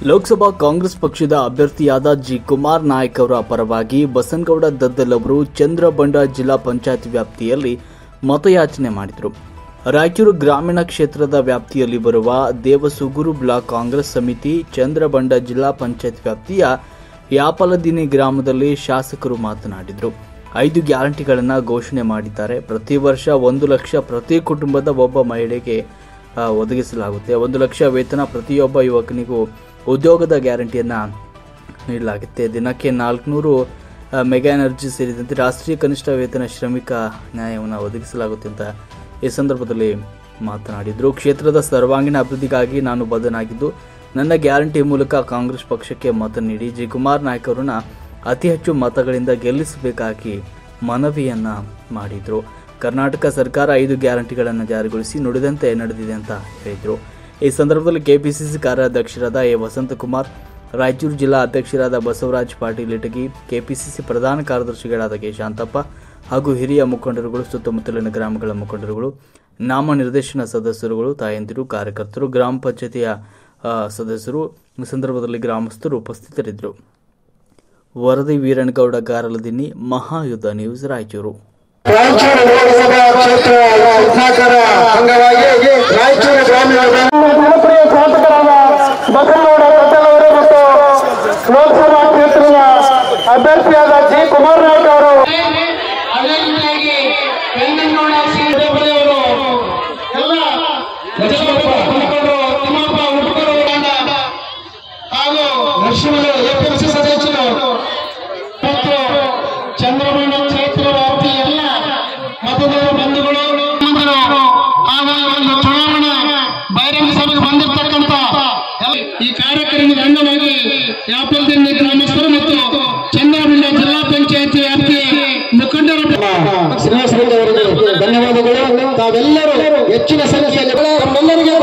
ಲೋಕಸಭಾ ಕಾಂಗ್ರೆಸ್ ಪಕ್ಷದ ಅಭ್ಯರ್ಥಿಯಾದ ಜಿ ಕುಮಾರ್ ನಾಯಕ್ ಅವರ ಪರವಾಗಿ ಬಸನಗೌಡ ದದ್ದಲ್ ಅವರು ಚಂದ್ರಬಂಡ ಜಿಲ್ಲಾ ಪಂಚಾಯತ್ ವ್ಯಾಪ್ತಿಯಲ್ಲಿ ಮತಯಾಚನೆ ಮಾಡಿದರು. ರಾಯಚೂರು ಗ್ರಾಮೀಣ ಕ್ಷೇತ್ರದ ವ್ಯಾಪ್ತಿಯಲ್ಲಿ ಬರುವ ದೇವಸುಗೂರು ಬ್ಲಾಕ್ ಕಾಂಗ್ರೆಸ್ ಸಮಿತಿ ಚಂದ್ರಬಂಡ ಜಿಲ್ಲಾ ಪಂಚಾಯತ್ ವ್ಯಾಪ್ತಿಯ ಯಾಪಲದಿನಿ ಗ್ರಾಮದಲ್ಲಿ ಶಾಸಕರು ಮಾತನಾಡಿದರು. 5 ಗ್ಯಾರಂಟಿಗಳನ್ನು ಘೋಷಣೆ ಮಾಡಿದ್ದಾರೆ. ಪ್ರತಿ ವರ್ಷ 1 ಲಕ್ಷ ಪ್ರತಿ ಕುಟುಂಬದ ಒಬ್ಬ ಮಹಿಳೆಗೆ ಒದಗಿಸಲಾಗುತ್ತೆ. 1 ಲಕ್ಷ ವೇತನ ಪ್ರತಿಯೊಬ್ಬ ಯುವಕನಿಗೂ ಉದ್ಯೋಗದ ಗ್ಯಾರಂಟಿಯನ್ನು ನೀಡಲಾಗುತ್ತೆ. ದಿನಕ್ಕೆ 400 ಮೆಗಾ ಎನರ್ಜಿ ಸೇರಿದಂತೆ ರಾಷ್ಟ್ರೀಯ ಕನಿಷ್ಠ ವೇತನ ಶ್ರಮಿಕ ನ್ಯಾಯವನ್ನು ಒದಗಿಸಲಾಗುತ್ತೆ ಅಂತ ಈ ಸಂದರ್ಭದಲ್ಲಿ ಮಾತನಾಡಿದರು. ಕ್ಷೇತ್ರದ ಸರ್ವಾಂಗೀಣ ಅಭಿವೃದ್ಧಿಗಾಗಿ ನಾನು ಬದ್ಧನಾಗಿದ್ದು ನನ್ನ ಗ್ಯಾರಂಟಿ ಮೂಲಕ ಕಾಂಗ್ರೆಸ್ ಪಕ್ಷಕ್ಕೆ ಮತ ನೀಡಿ ಜಿ ಕುಮಾರ್ ನಾಯಕ್ ಅವರನ್ನ ಅತಿ ಹೆಚ್ಚು ಮತಗಳಿಂದ ಗೆಲ್ಲಿಸಬೇಕಾಗಿ ಮನವಿಯನ್ನ ಮಾಡಿದರು. ಕರ್ನಾಟಕ ಸರ್ಕಾರ 5 ಗ್ಯಾರಂಟಿಗಳನ್ನು ಜಾರಿಗೊಳಿಸಿ ನುಡಿದಂತೆ ನಡೆದಿದೆ ಅಂತ ಹೇಳಿದರು. ಈ ಸಂದರ್ಭದಲ್ಲಿ ಕೆಪಿಸಿಸಿ ಕಾರ್ಯಾಧ್ಯಕ್ಷರಾದ ಎ ವಸಂತಕುಮಾರ್, ರಾಯಚೂರು ಜಿಲ್ಲಾ ಅಧ್ಯಕ್ಷರಾದ ಬಸವರಾಜ್ ಪಾಟೀಲ್ ಇಟಗಿ, ಕೆಪಿಸಿಸಿ ಪ್ರಧಾನ ಕಾರ್ಯದರ್ಶಿಗಳಾದ ಕೆ ಶಾಂತಪ್ಪ ಹಾಗೂ ಹಿರಿಯ ಮುಖಂಡರುಗಳು, ಸುತ್ತಮುತ್ತಲಿನ ಗ್ರಾಮಗಳ ಮುಖಂಡರುಗಳು, ನಾಮನಿರ್ದೇಶನ ಸದಸ್ಯರುಗಳು, ತಾಯಂದಿರು, ಕಾರ್ಯಕರ್ತರು, ಗ್ರಾಮ ಪಂಚಾಯತಿಯ ಸದಸ್ಯರು ಈ ಸಂದರ್ಭದಲ್ಲಿ ಗ್ರಾಮಸ್ಥರು ಉಪಸ್ಥಿತರಿದ್ದರು. ವರದಿ ವೀರಣ್ಣಗೌಡ ಗಾರಲದಿನ್ನಿ, ಮಹಾಯುದ್ಧ ನ್ಯೂಸ್, ರಾಯಚೂರು. ರಾಯಚೂರು ಲೋಕಸಭಾ ಕ್ಷೇತ್ರ ರತ್ನಾಕರ ಅಂಗವಾಗಿ ರಾಯಚೂರು ಗ್ರಾಮೀಣ ಜನಪ್ರಿಯ ಶಾಸಕರಾದ ಬಸನಗೌಡ ದದ್ದಲ್ ಅವರು ಮತ್ತು ಲೋಕಸಭಾ ಕ್ಷೇತ್ರದ ಅಭ್ಯರ್ಥಿಯಾದ ಜಿ ಕುಮಾರ್ ನಾಯಕ್ ಅವರು ಹಾಗೂ ಎಪಿಎಂಸಿ ಸದಸ್ಯರು ಮತ್ತು ಚಂದ್ರಬಂಡ ಕ್ಷೇತ್ರ ವ್ಯಾಪ್ತಿ ಎಲ್ಲ ಮತದಾರ ಬಂಧುಗಳು ಹಾಗೂ ಒಂದು ಚುನಾವಣಾ ಬಹಿರಂಗ ಸಭೆಗೆ ಬಂದಿರತಕ್ಕಂತ ಈ ಕಾರ್ಯಕ್ರಮದ ಅಂಗವಾಗಿ ಯಾಪಲದಿನ್ನಿ ಗ್ರಾಮಸ್ಥರು ಮತ್ತು ಚಂದ್ರಬಂಡ ಜಿಲ್ಲಾ ಪಂಚಾಯತಿ ವ್ಯಾಪ್ತಿಯ ಮುಖಂಡರು ಶ್ರೀನಿವಾಸರೆಡ್ಡಿ ಅವರಿಗೆ ಧನ್ಯವಾದಗಳು. ತಾವೆಲ್ಲರೂ ಹೆಚ್ಚಿನ ಸಂಖ್ಯೆಯಲ್ಲಿ ತಮ್ಮೆಲ್ಲರಿಗೆ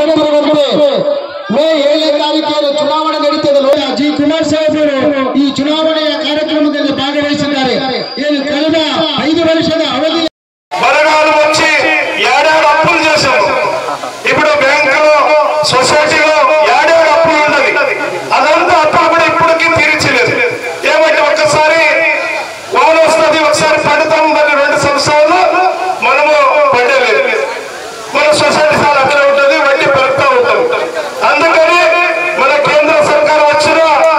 ಮೇ 7ನೇ ತಾರೀಕಿನಲ್ಲಿ ಚುನಾವಣೆ ನಡೀತದೆ. ಜಿ ಕುಮಾರ್ ಸಾಹೇಬರು ಈ ಚುನಾವಣೆಯ ಕಾರ್ಯಕ್ರಮದಲ್ಲಿ ಭಾಗವಹಿಸಿದ್ದಾರೆ. ಏನು ಕಳೆದ 5 ವರ್ಷದ అవధి బరగాలు వచ్చి ఏడాది అప్పులు చేశారు. ఇప్పుడు బ్యాంకులో సొసైటీలో ఏడాది అప్పులు ఉన్నది. అదంతా అప్పులు కూడా ఇప్పటికీ తీర్చలేదు. ఏమంటే ఒక్కసారి వాన వస్తుంది, ఒకసారి పడతాం, మరి 2 సంవత్సరాలు మనము పడలేదు. మన సొసైటీ సార్ అక్కడ ఉంటుంది, వడ్డీ పెరుగుతూ ఉంటాం. అందుకని మన కేంద్ర సర్కారు వచ్చిన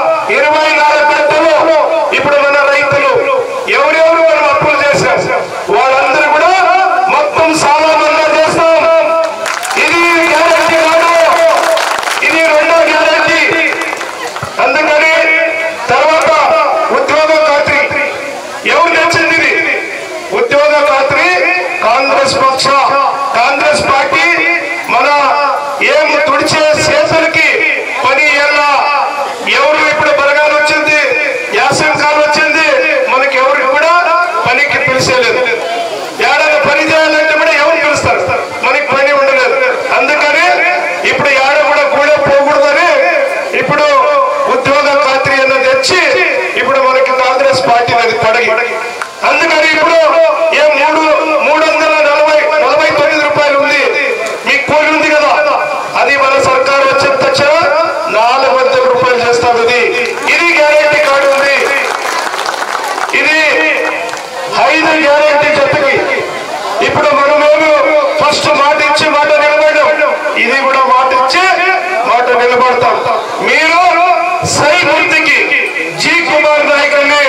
24 గంటలు ఇప్పుడు మన రైతులు ఎవరెవరు మనం అప్పులు చేశారు వాళ్ళందరూ కూడా మొత్తం సాల మన్నా చేస్తాం. ఇది గ్యారంటీ కాదు, ఇది 2వ గ్యారంటీ. అందుకని తర్వాత ఉద్యోగ ఖాత్రి ఎవరు తెచ్చింది? ఇది ఉద్యోగ ఖాత్రి కాంగ్రెస్ పక్ష, కాంగ్రెస్ పార్టీ మన ఏం తుడిచే చేతులకి పని ఎలా ఎవరు ఇప్పుడు బరగాలు వచ్చింది, యాసంకాలు వచ్చింది, మనకి ఎవరికి కూడా పనికి పిలిచేలేదు. ఏడాది పని చేయాలంటే కూడా ఎవరు పిలుస్తారు? మనకి పని ఉండలేదు. అందుకని ఇప్పుడు ఏడ కూడా కూడా పోకూడదని ఇప్పుడు ఉద్యోగ ఖాత్రి అన్నది తెచ్చి ఇప్పుడు మనకి కాంగ్రెస్ పార్టీ అది పడగి. అందుకని ఇప్పుడు ఏ 349 రూపాయలు ఉంది, మీకు కూలి ఉంది కదా, అది మన సర్కారు వచ్చిన తక్షణ 400 రూపాయలు చేస్తాం. ఇది గ్యారంటీ కార్డు ఉంది. ఇది 5 గ్యారంటీ జతకి ఇప్పుడు మనమేమో ఫస్ట్ మాట ఇచ్చి మాట నిలబడ్డాం. ఇది కూడా మాట ఇచ్చి మాట నిలబడతాం. మీరు సై గుర్తుకి జి కుమార్ నాయక్ అనే